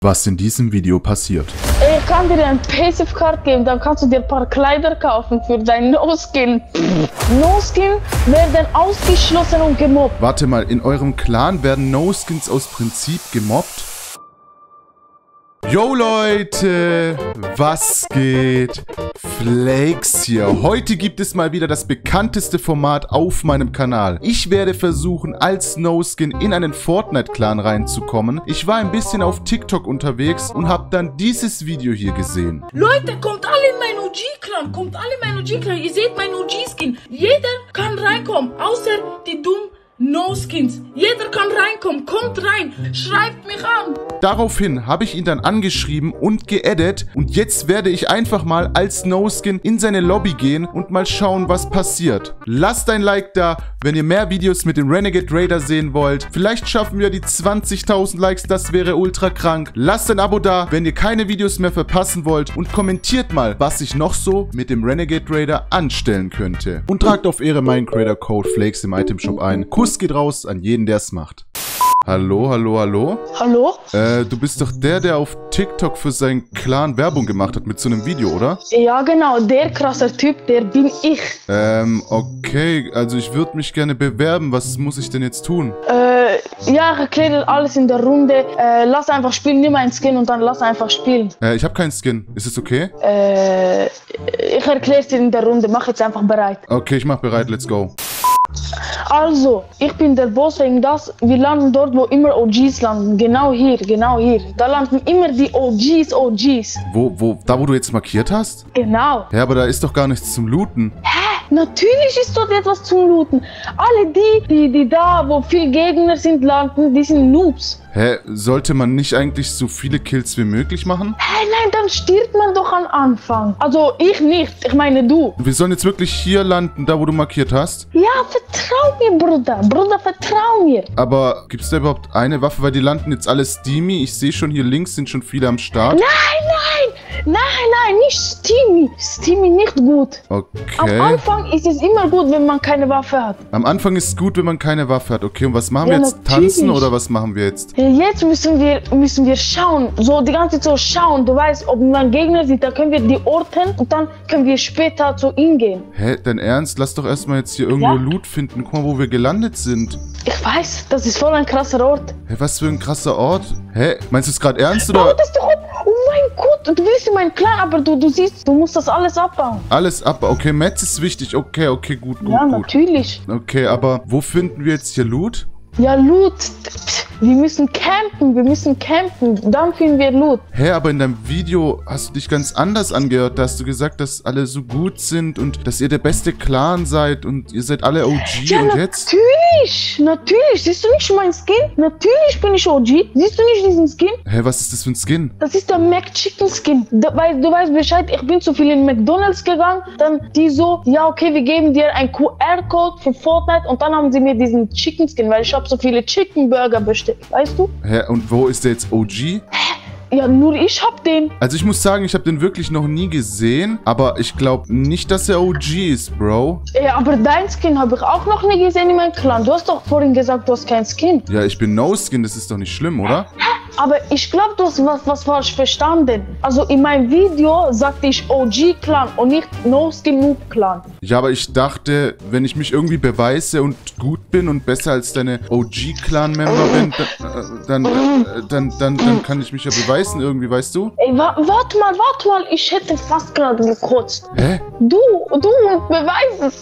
was in diesem Video passiert. Ich kann dir ein Paysafe-Card geben, dann kannst du dir ein paar Kleider kaufen für dein No-Skin. No-Skin werden ausgeschlossen und gemobbt. Warte mal, in eurem Clan werden No-Skins aus Prinzip gemobbt? Yo Leute, was geht? Flakes hier. Heute gibt es mal wieder das bekannteste Format auf meinem Kanal. Ich werde versuchen, als No-Skin in einen Fortnite-Clan reinzukommen. Ich war ein bisschen auf TikTok unterwegs und habe dann dieses Video hier gesehen. Leute, kommt alle in meinen OG-Clan, kommt alle in meinen OG-Clan. Ihr seht meinen OG-Skin. Jeder kann reinkommen, außer die dummen No-Skins. Jeder kann reinkommen, kommt rein, schreibt mich an. Daraufhin habe ich ihn dann angeschrieben und geaddet und jetzt werde ich einfach mal als No-Skin in seine Lobby gehen und mal schauen, was passiert. Lasst ein Like da, wenn ihr mehr Videos mit dem Renegade Raider sehen wollt. Vielleicht schaffen wir die 20.000 Likes, das wäre ultra krank. Lasst ein Abo da, wenn ihr keine Videos mehr verpassen wollt und kommentiert mal, was ich noch so mit dem Renegade Raider anstellen könnte. Und tragt auf Ehre meinen Creator Code Flakes im Itemshop ein. Kuss geht raus an jeden, der es macht. Hallo, hallo, hallo? Hallo? Du bist doch der auf TikTok für seinen Clan Werbung gemacht hat mit so einem Video, oder? Ja genau, der krasser Typ, der bin ich. Okay, also ich würde mich gerne bewerben. Was muss ich denn jetzt tun? Ja, ich erkläre dir alles in der Runde. Lass einfach spielen, nimm einen Skin und dann lass einfach spielen. Ich habe keinen Skin. Ist es okay? Ich erkläre es dir in der Runde, mach jetzt einfach bereit. Okay, ich mach bereit, let's go. Also, ich bin der Boss wegen das. Wir landen dort, wo immer OGs landen. Genau hier, genau hier. Da landen immer die OGs. Da, wo du jetzt markiert hast? Genau. Ja, aber da ist doch gar nichts zum Looten. Hä? Natürlich ist dort etwas zum Looten. Alle die da, wo viele Gegner sind, landen, die sind Noobs. Hä? Sollte man nicht eigentlich so viele Kills wie möglich machen? Hä, nein, dann stirbt man doch am Anfang. Also ich nicht, ich meine du. Wir sollen jetzt wirklich hier landen, da wo du markiert hast? Ja, vertrau mir, Bruder. Bruder, vertrau mir. Aber gibt es da überhaupt eine Waffe? Weil die landen jetzt alle Steamy. Ich sehe schon, hier links sind schon viele am Start. Nein, nicht Steamy. Steamy nicht gut. Okay. Am Anfang ist es immer gut, wenn man keine Waffe hat. Am Anfang ist es gut, wenn man keine Waffe hat. Okay, und was machen wir jetzt? Natürlich. Tanzen oder was machen wir jetzt? Jetzt müssen wir schauen, so die ganze Zeit so schauen. Du weißt, ob man Gegner sieht, da können wir die orten und dann können wir später zu ihnen gehen. Hä, dein Ernst? Lass doch erstmal jetzt hier irgendwo Loot finden. Guck mal, wo wir gelandet sind. Ich weiß, das ist voll ein krasser Ort. Hä, was für ein krasser Ort? Hä, meinst du es gerade ernst oder? Das ist doch, oh mein Gott, du willst in meinen Clan, aber du siehst, du musst das alles abbauen. Alles abbauen. Okay, Metz ist wichtig. Okay, gut. Ja, natürlich. Okay, aber wo finden wir jetzt hier Loot? Ja, Loot. Wir müssen campen, dann finden wir Loot. Hä, aber in deinem Video hast du dich ganz anders angehört. Da hast du gesagt, dass alle so gut sind und dass ihr der beste Clan seid und ihr seid alle OG ja, und jetzt? Natürlich. Siehst du nicht mein Skin? Natürlich bin ich OG. Siehst du nicht diesen Skin? Hä, was ist das für ein Skin? Das ist der McChicken Skin. Du weißt Bescheid, ich bin zu viel in McDonald's gegangen. Dann die so, ja okay, wir geben dir einen QR-Code für Fortnite und dann haben sie mir diesen Chicken Skin, weil ich habe so viele Chicken Burger bestellt. Weißt du? Hä, und wo ist der jetzt OG? Ja, nur ich hab den. Also ich muss sagen, ich habe den wirklich noch nie gesehen, aber ich glaube nicht, dass er OG ist, Bro. Ja, aber dein Skin habe ich auch noch nie gesehen in meinem Clan. Du hast doch vorhin gesagt, du hast keinen Skin. Ja, ich bin No-Skin, das ist doch nicht schlimm, oder? Aber ich glaube, du hast was falsch verstanden. Also in meinem Video sagte ich OG-Clan und nicht No-Skin-Noob-Clan. Ja, aber ich dachte, wenn ich mich irgendwie beweise und gut bin und besser als deine OG-Clan-Member bin, dann kann ich mich ja beweisen irgendwie, weißt du? Ey, warte mal, ich hätte fast gerade gekotzt. Hä? Du beweisen.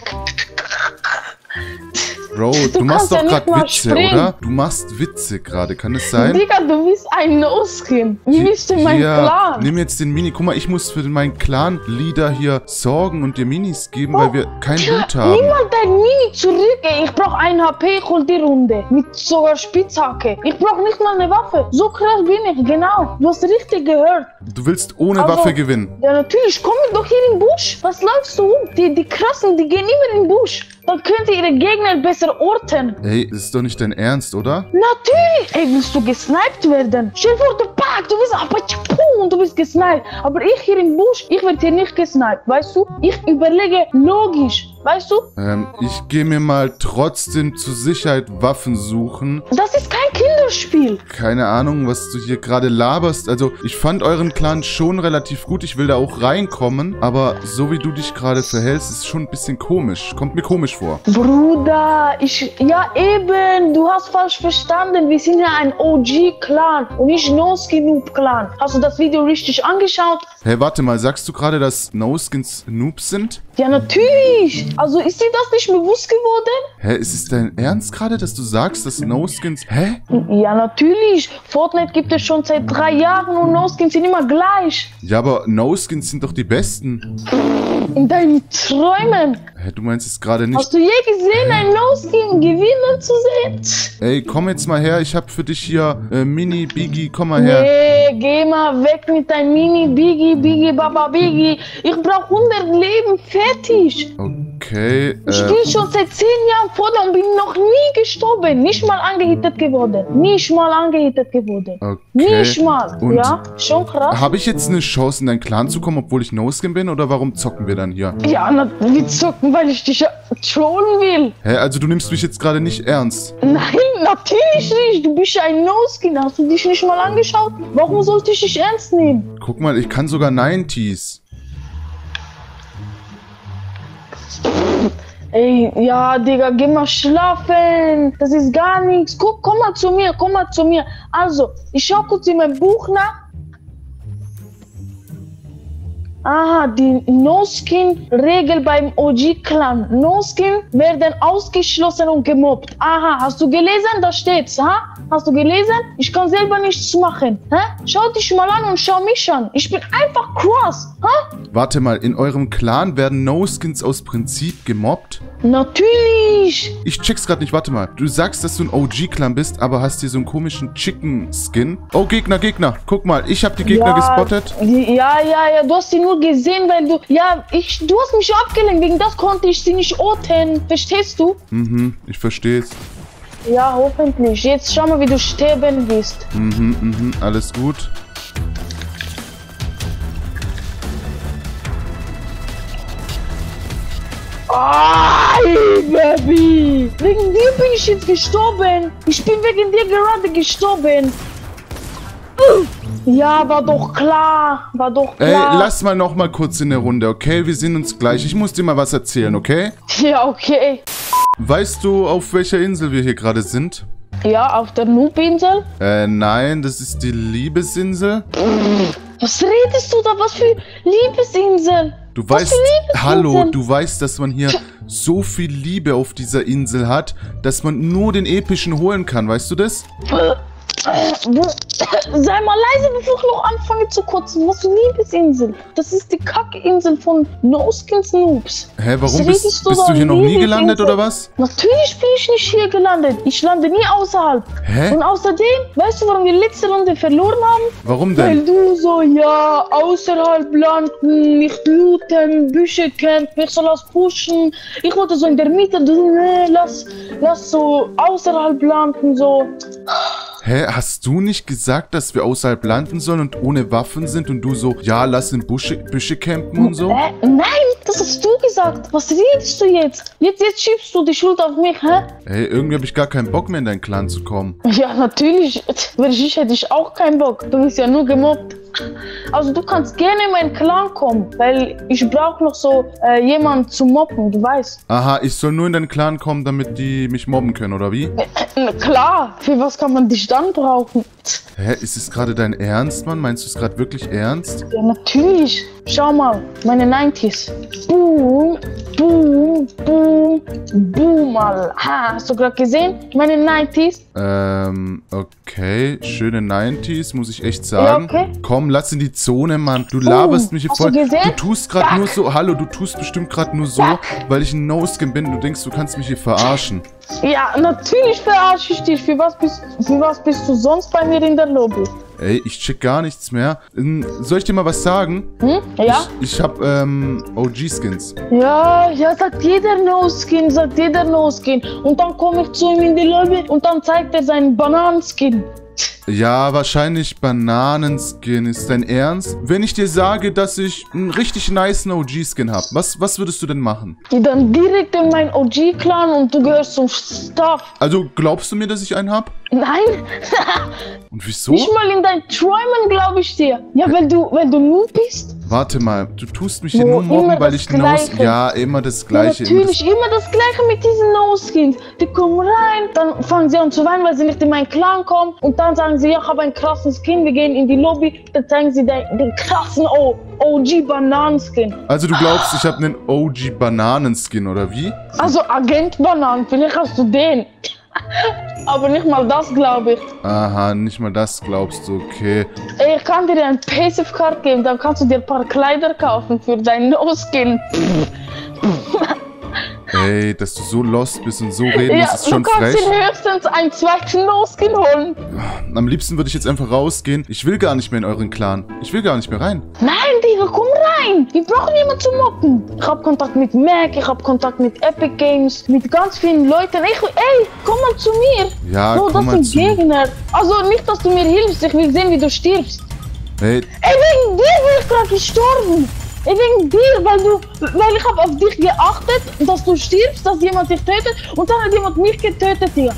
Bro, du machst doch ja gerade Witze, oder? Du machst Witze gerade, kann es sein? Digga, du bist ein No-Skin. Wie bist du mein Clan? Nimm jetzt den Mini. Guck mal, ich muss für meinen Clan-Leader hier sorgen und dir Minis geben, weil wir kein Loot haben. Nimm mal dein Mini zurück, ey. Ich brauch 1 HP, ich hol die Runde. Mit sogar Spitzhacke. Ich brauch nicht mal eine Waffe. So krass bin ich, genau. Du hast richtig gehört. Du willst ohne Waffe gewinnen? Ja, natürlich. Komm doch hier in den Busch. Was läufst du um? Die Krassen, die gehen immer in den Busch. Dann könnt ihr ihre Gegner besser orten. Ey, das ist doch nicht dein Ernst, oder? Natürlich! Ey, willst du gesniped werden? Stell dir vor, du bist und du bist gesniped. Aber ich hier im Busch, ich werde hier nicht gesniped, weißt du? Ich überlege logisch, weißt du? Ich gehe mir mal trotzdem zur Sicherheit Waffen suchen. Das ist kein Kinder Videospiel? Keine Ahnung, was du hier gerade laberst. Also, ich fand euren Clan schon relativ gut. Ich will da auch reinkommen. Aber so wie du dich gerade verhältst, ist schon ein bisschen komisch. Kommt mir komisch vor. Bruder, ja eben, du hast falsch verstanden. Wir sind ja ein OG-Clan und nicht No-Skin-Noob-Clan. Hast du das Video richtig angeschaut? Hey, warte mal, sagst du gerade, dass No-Skins Noobs sind? Ja, natürlich. Also ist dir das nicht bewusst geworden? Hä, ist es dein Ernst gerade, dass du sagst, dass No-Skins... Hä? Ja, natürlich. Fortnite gibt es schon seit 3 Jahren und No-Skins sind immer gleich. Ja, aber No-Skins sind doch die besten. In deinen Träumen. Hä, du meinst es gerade nicht... Hast du je gesehen, ein No-Skin gewinnen zu sehen? Ey, komm jetzt mal her, ich hab für dich hier Mini, Biggie, komm mal her. Nee, geh mal weg mit deinem Mini, Biggie, Baba, Biggie. Ich brauch 100 Leben, fertig. Okay, Ich spiele schon seit 10 Jahren Fortnite und bin noch nie gestorben. Nicht mal angehittet geworden. Nicht mal angehittet geworden. Okay. Nicht mal. Und ja, schon krass. habe ich jetzt eine Chance, in deinen Clan zu kommen, obwohl ich No-Skin bin? Oder warum zocken wir dann hier? Ja, wir zocken, weil ich dich trollen will. Hä, also du nimmst mich jetzt gerade nicht ernst? Nein, natürlich nicht. Du bist ja ein No-Skin. Hast du dich nicht mal angeschaut? Warum sollte ich dich ernst nehmen? Guck mal, ich kann sogar 90s. Ey, ja, Digga, geh mal schlafen. Das ist gar nichts. Guck, komm mal zu mir. Also, ich schau kurz in mein Buch nach. Aha, die No-Skin-Regel beim OG-Clan. No-Skin werden ausgeschlossen und gemobbt. Aha, hast du gelesen? Da steht's, ha? Hast du gelesen? Ich kann selber nichts machen. Hä? Schau dich mal an und schau mich an. Ich bin einfach krass. Ha? Warte mal, in eurem Clan werden No-Skins aus Prinzip gemobbt? Natürlich. Ich check's grad nicht, warte mal. Du sagst, dass du ein OG-Clan bist, aber hast hier so einen komischen Chicken-Skin. Oh, Gegner. Guck mal, ich hab die Gegner gespottet. Ja, du hast sie nur gesehen, weil du... Ja, du hast mich abgelenkt. Wegen das konnte ich sie nicht orten. Verstehst du? Ich versteh's. Ja, hoffentlich. Jetzt schau mal, wie du sterben wirst. Alles gut. Baby! Wegen dir bin ich jetzt gestorben. Ich bin wegen dir gerade gestorben. Ja, war doch klar. Ey, lass mal noch mal kurz in der Runde, okay? Wir sehen uns gleich. Ich muss dir mal was erzählen, okay? Ja, okay. Weißt du, auf welcher Insel wir hier gerade sind? Ja, auf der Noob-Insel? Nein, das ist die Liebesinsel. Was redest du da? Was für Liebesinsel? Du weißt, hallo, du weißt, dass man hier so viel Liebe auf dieser Insel hat, dass man nur den epischen holen kann, weißt du das? Sei mal leise, bevor ich noch anfange zu kotzen. Was für Liebesinsel? Das ist die Kackinsel von No-Skins Noobs. Hä, warum bist du hier noch nie gelandet, oder was? Natürlich bin ich nicht hier gelandet. Ich lande nie außerhalb. Hä? Und außerdem, weißt du, warum wir letzte Runde verloren haben? Warum denn? Weil du so, ja, außerhalb landen, nicht looten, Büsche campen, ich soll lass pushen. Ich wollte so in der Mitte, du, nee, lass so außerhalb landen, so. Hä, hast du nicht gesagt, dass wir außerhalb landen sollen und ohne Waffen sind und du so, ja, lass in Büsche campen und so? Nein, das hast du gesagt. Was redest du jetzt? Jetzt schiebst du die Schuld auf mich, hä? Hey, irgendwie habe ich gar keinen Bock mehr in deinen Clan zu kommen. Ja, natürlich. Wenn ich hätte ich auch keinen Bock. Du bist ja nur gemobbt. Also du kannst gerne in meinen Clan kommen, weil ich brauche noch so jemanden zu mobben, du weißt. Aha, ich soll nur in deinen Clan kommen, damit die mich mobben können, oder wie? Klar, für was kann man dich dann brauchen? Hä, ist es gerade dein Ernst, Mann? Meinst du es gerade wirklich ernst? Ja, natürlich. Schau mal, meine 90s. Boom, boom, boom, boom, mal. Ha, hast du gerade gesehen? Meine 90s. Okay. Schöne 90s, muss ich echt sagen. Ja, okay. Komm, lass in die Zone, Mann. Du laberst mich hier voll. Hast du gesehen? Du tust gerade nur so, hallo, du tust bestimmt gerade nur so, weil ich ein No-Skin bin. Du denkst, du kannst mich hier verarschen. Ja, natürlich verarsche ich dich. Für was bist du sonst bei mir in der Lobby? Ey, ich check gar nichts mehr. Soll ich dir mal was sagen? Ja? Ich hab, OG-Skins. Ja, sagt jeder No-Skin. Und dann komme ich zu ihm in die Lobby und dann zeigt er seinen Bananenskin. Ja, wahrscheinlich Bananenskin. Ist dein Ernst? Wenn ich dir sage, dass ich einen richtig nicen OG-Skin habe, was würdest du denn machen? Dann direkt in meinen OG-Clan und du gehörst zum Stuff. Also, glaubst du mir, dass ich einen habe? Nein. Und wieso? Nicht mal in deinen Träumen glaube ich dir. Ja, weil du Noob bist. Warte mal, du tust mich hier nur mobben, weil ich Gleiche. Ja, immer das Gleiche. Ja, natürlich, immer das Gleiche mit diesen No-Skins. Die kommen rein, dann fangen sie an zu weinen, weil sie nicht in meinen Clan kommen. Und dann sagen sie, ja, ich habe einen krassen Skin, wir gehen in die Lobby. Dann zeigen sie den krassen OG-Bananen-Skin. Also du glaubst, ich habe einen OG-Bananen-Skin, oder wie? Also Agent Bananen, vielleicht hast du den. Aber nicht mal das, glaube ich. Aha, nicht mal das glaubst du, okay. Ey, ich kann dir ein Passive Card geben, dann kannst du dir ein paar Kleider kaufen für deinen No-Skin. Ey, dass du so lost bist und so reden musst, ist schon frech. Du kannst frech. dir höchstens einen zweiten No-Skin holen. Am liebsten würde ich jetzt einfach rausgehen. Ich will gar nicht mehr in euren Clan. Ich will gar nicht mehr rein. Nein, Digga, komm rein. Wir brauchen jemanden zu mocken. Ich hab Kontakt mit Mac, ich hab Kontakt mit Epic Games, mit ganz vielen Leuten. Ey, komm mal zu mir. Ja, Bro, komm mal das sind Gegner. Also nicht, dass du mir hilfst, ich will sehen, wie du stirbst. Hey, Ey, wegen dir bin ich gerade gestorben. Ey, wegen dir, weil ich hab auf dich geachtet, dass du stirbst, dass jemand dich tötet und dann hat jemand mich getötet, Digga.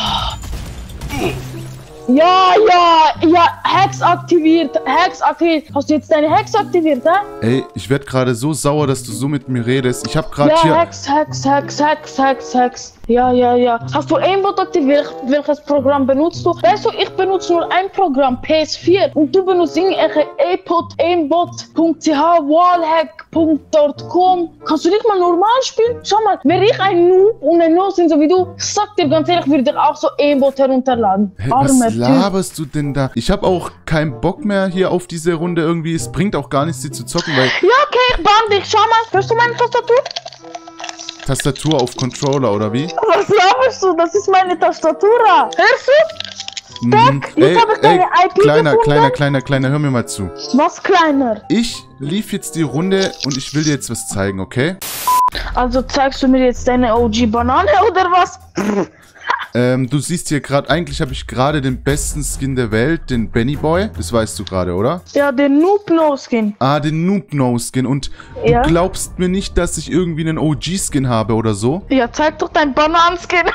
Ja, Hacks aktiviert. Hast du jetzt deine Hacks aktiviert, hä? ey, ich werde gerade so sauer, dass du so mit mir redest. Ich habe gerade Ja, hier... Hacks. Ja. Hast du Aimbot aktiviert? Welches Programm benutzt du? Weißt du, ich benutze nur ein Programm, PS4. Und du benutzt irgendwelche aimbot.ch, wallhack.com. Kannst du nicht mal normal spielen? Schau mal, wäre ich ein Noob und ein No-Skin so wie du, ich sag dir ganz ehrlich, würde ich auch so Aimbot herunterladen. Hey, was laberst du denn da? Ich habe auch keinen Bock mehr hier auf diese Runde irgendwie. Es bringt auch gar nichts, sie zu zocken, weil... Ja, okay, ich bahn dich. Schau mal, hörst du meine Tastatur? Tastatur auf Controller, oder wie? Was laberst du? Das ist meine Tastatur. Hörst du? Jetzt habe ich deine IP Kleiner, hör mir mal zu. Was kleiner? Ich lief jetzt die Runde und ich will dir jetzt was zeigen, okay? Also zeigst du mir jetzt deine OG-Banane oder was? Du siehst hier gerade, eigentlich habe ich gerade den besten Skin der Welt, den Benny Boy. Das weißt du gerade, oder? Ja, den Noob-No-Skin. Ah, den Noob-No-Skin. Und Ja? du glaubst mir nicht, dass ich irgendwie einen OG-Skin habe oder so? Ja, zeig doch dein Bananenskin.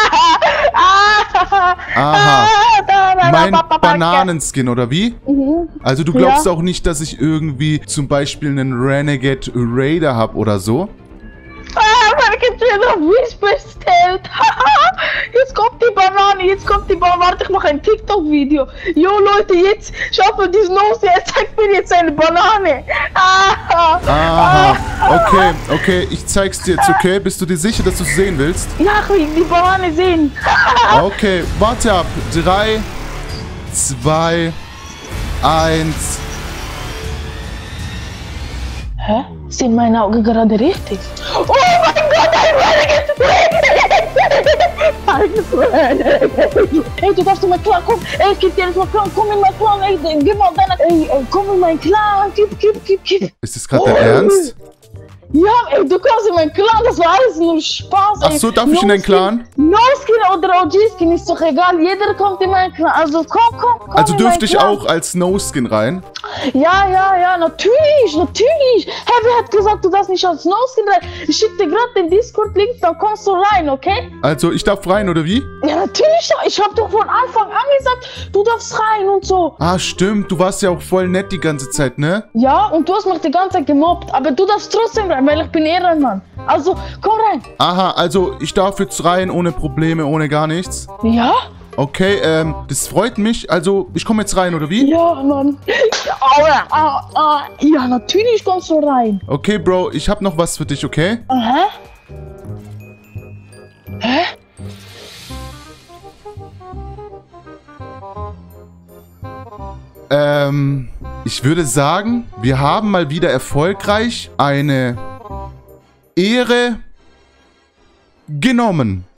Aha. Mein Bananenskin, oder wie? Also du glaubst Ja. auch nicht, dass ich irgendwie zum Beispiel einen Renegade Raider habe oder so? Man gibt mir noch Whisper bestellt. Jetzt kommt die Banane, Warte, ich mache ein TikTok-Video. Jo, Leute, jetzt schaut mal diesen Nose, er zeigt mir jetzt eine Banane. Aha. Okay, ich zeig's dir jetzt, okay? Bist du dir sicher, dass du es sehen willst? Ja, ich will die Banane sehen. Okay, warte ab. 3, 2, 1. Hä? Sind meine Augen gerade richtig? Oh mein Gott, ein Renegade! Ey, du darfst in meinen Clan kommen! Ey, gib dir jetzt mal Clan, komm in meinen Clan! Ey, gib mal deine... Ey, komm in meinen Clan! Gib! Ist das gerade dein Ernst? Ja, ey, du kommst in meinen Clan, das war alles nur Spaß, ey. Ach so, darf ich in deinen Clan? No-Skin oder OG-Skin ist doch egal, jeder kommt in meinen Clan, also komm Also in dürfte meinen ich Clan. auch als No-Skin rein? Ja, natürlich. Hä, wer hat gesagt, du darfst nicht als No-Skin rein? Ich schick dir gerade den Discord-Link, dann kommst du rein, okay? Also ich darf rein, oder wie? Ja, natürlich, ich hab doch von Anfang an gesagt, du darfst rein und so. Ah, stimmt, du warst ja auch voll nett die ganze Zeit, ne? Ja, und du hast mich die ganze Zeit gemobbt, aber du darfst trotzdem rein, weil ich bin Ehrenmann. Also, komm rein. Aha, also ich darf jetzt rein, ohne Probleme, ohne gar nichts. Ja? Okay, das freut mich. Also, ich komme jetzt rein, oder wie? Ja, Mann. Ja, natürlich kommst du rein. Okay, Bro, ich hab noch was für dich, okay? Aha. Hä? Ich würde sagen, wir haben mal wieder erfolgreich eine Ehre genommen.